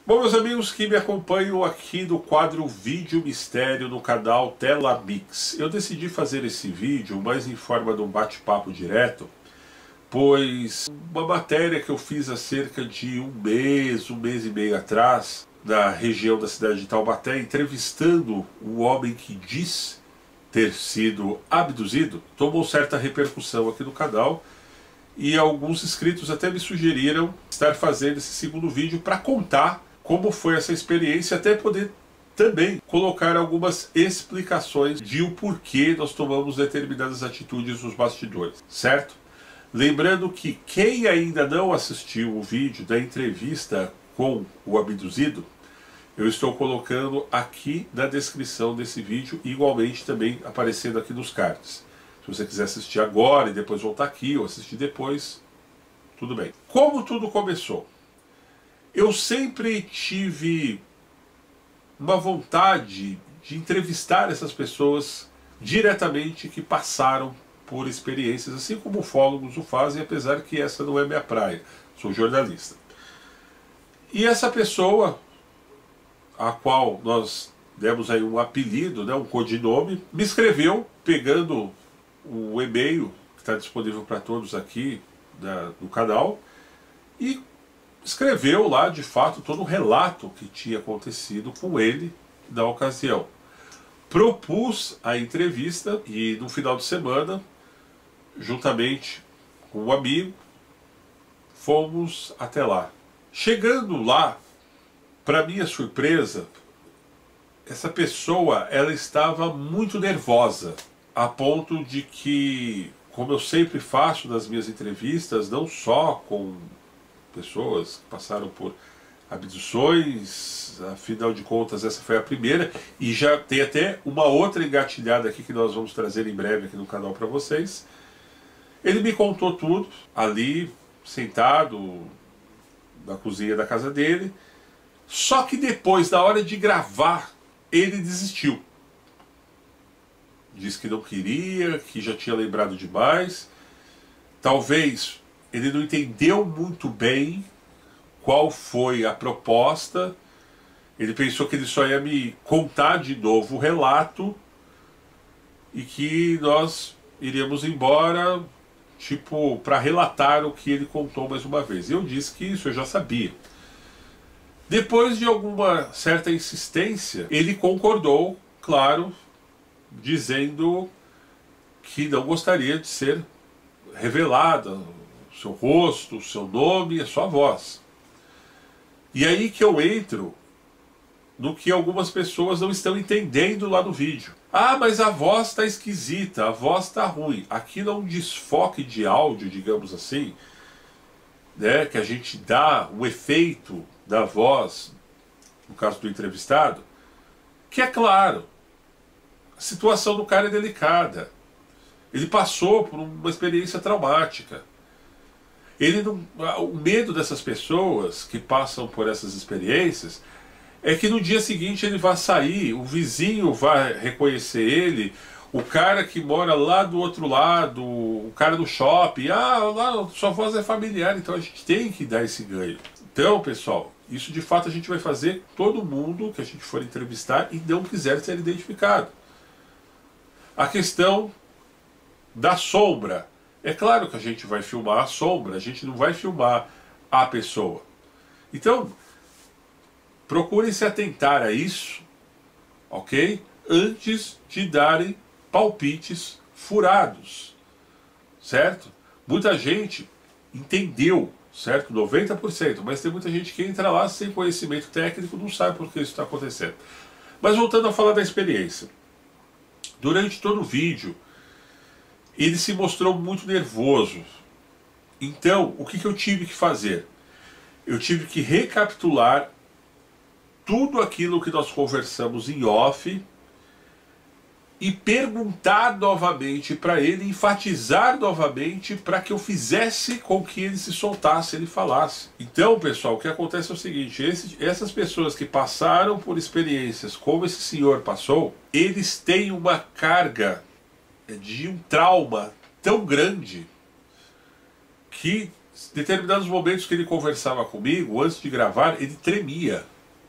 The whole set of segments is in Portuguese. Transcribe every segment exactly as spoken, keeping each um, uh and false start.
Bom, meus amigos que me acompanham aqui no quadro Vídeo Mistério no canal Telamix, eu decidi fazer esse vídeo mais em forma de um bate-papo direto, pois uma matéria que eu fiz há cerca de um mês, um mês e meio atrás, na região da cidade de Taubaté, entrevistando um homem que diz ter sido abduzido, tomou certa repercussão aqui no canal, e alguns inscritos até me sugeriram estar fazendo esse segundo vídeo para contar como foi essa experiência, até poder também colocar algumas explicações de o porquê nós tomamos determinadas atitudes nos bastidores, certo? Lembrando que quem ainda não assistiu o vídeo da entrevista com o abduzido, eu estou colocando aqui na descrição desse vídeo, igualmente também aparecendo aqui nos cards. Se você quiser assistir agora e depois voltar aqui, ou assistir depois, tudo bem. Como tudo começou? Eu sempre tive uma vontade de entrevistar essas pessoas diretamente que passaram por experiências, assim como ufólogos o fazem, apesar que essa não é minha praia, sou jornalista. E essa pessoa, a qual nós demos aí um apelido, né, um codinome, me escreveu pegando o e-mail que está disponível para todos aqui na, no canal e escreveu lá de fato todo o relato que tinha acontecido com ele na ocasião. Propus a entrevista e no final de semana, juntamente com um amigo, fomos até lá. Chegando lá, para minha surpresa, essa pessoa ela estava muito nervosa, a ponto de que, como eu sempre faço nas minhas entrevistas, não só com pessoas que passaram por abduções, afinal de contas essa foi a primeira, e já tem até uma outra engatilhada aqui que nós vamos trazer em breve aqui no canal para vocês. Ele me contou tudo, ali, sentado na cozinha da casa dele, só que depois, na hora de gravar, ele desistiu. Disse que não queria, que já tinha lembrado demais. Talvez ele não entendeu muito bem qual foi a proposta. Ele pensou que ele só ia me contar de novo o relato e que nós iríamos embora, tipo, para relatar o que ele contou mais uma vez. Eu disse que isso eu já sabia. Depois de alguma certa insistência, ele concordou, claro, dizendo que não gostaria de ser revelada o seu rosto, o seu nome e a sua voz. E aí que eu entro no que algumas pessoas não estão entendendo lá no vídeo. Ah, mas a voz está esquisita, a voz está ruim. Aqui não é um desfoque de áudio, digamos assim, né, que a gente dá o efeito da voz, no caso do entrevistado, que é claro, a situação do cara é delicada. Ele passou por uma experiência traumática. Ele não, o medo dessas pessoas que passam por essas experiências é que no dia seguinte ele vai sair, o vizinho vai reconhecer ele, o cara que mora lá do outro lado, o cara do shopping, ah, lá sua voz é familiar, então a gente tem que dar esse ganho. Então, pessoal, isso de fato a gente vai fazer todo mundo que a gente for entrevistar e não quiser ser identificado. A questão da sombra. É claro que a gente vai filmar a sombra, a gente não vai filmar a pessoa. Então, procurem se atentar a isso, ok? Antes de darem palpites furados, certo? Muita gente entendeu, certo? noventa por cento, mas tem muita gente que entra lá sem conhecimento técnico, não sabe por que isso está acontecendo. Mas voltando a falar da experiência. Durante todo o vídeo, ele se mostrou muito nervoso. Então, o que, que eu tive que fazer? Eu tive que recapitular tudo aquilo que nós conversamos em off e perguntar novamente para ele, enfatizar novamente para que eu fizesse com que ele se soltasse, ele falasse. Então, pessoal, o que acontece é o seguinte, esse, essas pessoas que passaram por experiências como esse senhor passou, eles têm uma carga de um trauma tão grande que determinados momentos que ele conversava comigo, antes de gravar, ele tremia.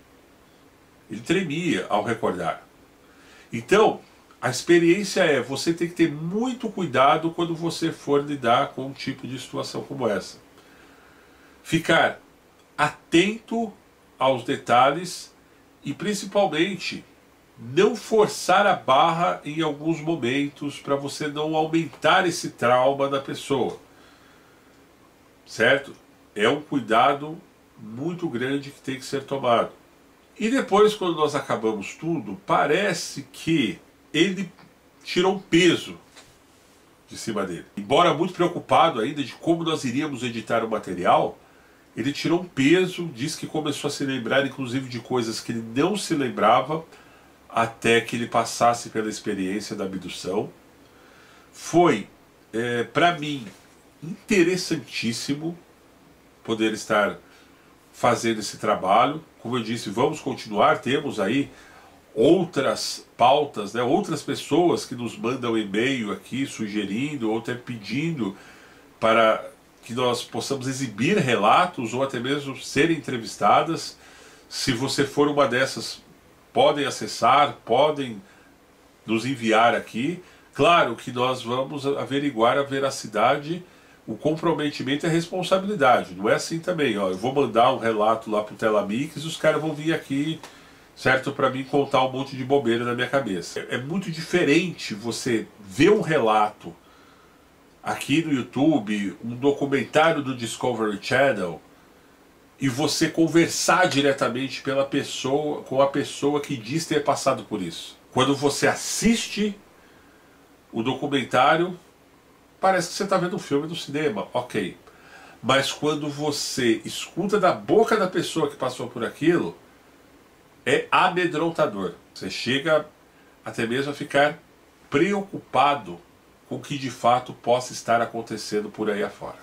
Ele tremia ao recordar. Então, a experiência é, você tem que ter muito cuidado quando você for lidar com um tipo de situação como essa. Ficar atento aos detalhes e, principalmente, não forçar a barra em alguns momentos para você não aumentar esse trauma da pessoa. Certo? É um cuidado muito grande que tem que ser tomado. E depois, quando nós acabamos tudo, parece que ele tirou um peso de cima dele. Embora muito preocupado ainda de como nós iríamos editar o material, ele tirou um peso, disse que começou a se lembrar inclusive de coisas que ele não se lembrava até que ele passasse pela experiência da abdução. Foi, é, para mim, interessantíssimo poder estar fazendo esse trabalho. Como eu disse, vamos continuar, temos aí outras pautas, né, outras pessoas que nos mandam e-mail aqui sugerindo ou até pedindo para que nós possamos exibir relatos ou até mesmo serem entrevistadas. Se você for uma dessas, podem acessar, podem nos enviar aqui. Claro que nós vamos averiguar a veracidade, o comprometimento e a responsabilidade. Não é assim também, ó, eu vou mandar um relato lá para o Telamix e os caras vão vir aqui, certo, para mim contar um monte de bobeira na minha cabeça. É, é muito diferente você ver um relato aqui no YouTube, um documentário do Discovery Channel, e você conversar diretamente pela pessoa, com a pessoa que diz ter passado por isso. Quando você assiste o documentário, parece que você está vendo um filme no cinema, ok. Mas quando você escuta da boca da pessoa que passou por aquilo, é amedrontador. Você chega até mesmo a ficar preocupado com o que de fato possa estar acontecendo por aí afora.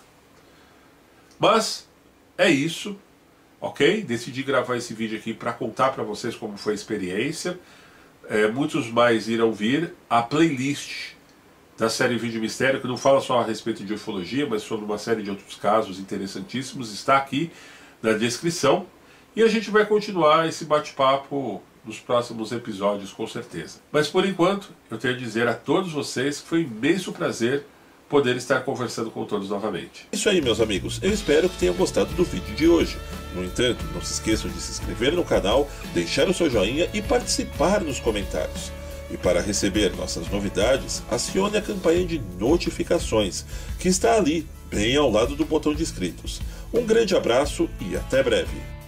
Mas é isso, ok? Decidi gravar esse vídeo aqui para contar para vocês como foi a experiência. É, muitos mais irão vir. A playlist da série Vídeo Mistério, que não fala só a respeito de ufologia, mas sobre uma série de outros casos interessantíssimos, está aqui na descrição. E a gente vai continuar esse bate-papo nos próximos episódios, com certeza. Mas por enquanto, eu tenho a dizer a todos vocês que foi um imenso prazer poder estar conversando com todos novamente. Isso aí, meus amigos. Eu espero que tenham gostado do vídeo de hoje. No entanto, não se esqueçam de se inscrever no canal, deixar o seu joinha e participar nos comentários. E para receber nossas novidades, acione a campanha de notificações, que está ali, bem ao lado do botão de inscritos. Um grande abraço e até breve!